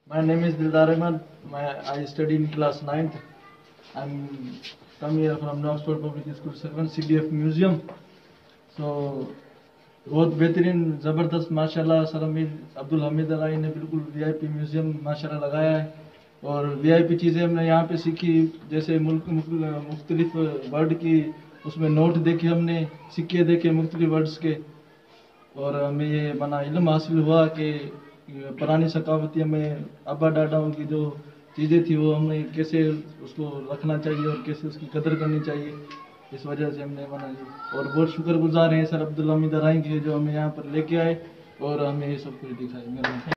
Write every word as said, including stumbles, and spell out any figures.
My name is Dildar Ahmed. My, I study in class ninth. I'm come here from Oxford Public School seven C D F Museum. So बहुत बेहतरीन ज़बरदस्त माशाल्लाह sir Hameed Abdul Hameed अलाई ने बिल्कुल VIP museum माशाल्लाह लगाया है और वीआईपी चीज़ें हमने यहाँ पे सीखी, जैसे मुल्क मुख्तलिफ वर्ड की उसमें नोट देखे, हमने सिक्के देखे मुख्तलिफ वर्ड्स के, और हमें ये बना इल्म हासिल हुआ कि पुरानी सकाफती हमें अब्बा दादाओं की जो चीज़ें थी वो हमें कैसे उसको रखना चाहिए और कैसे उसकी कदर करनी चाहिए। इस वजह से हमने बनाई और बहुत शुक्रगुजार हैं सर अब्दुल हमीद अलाई के जो हमें यहाँ पर लेके आए और हमें ये सब कुछ दिखाए। मेरा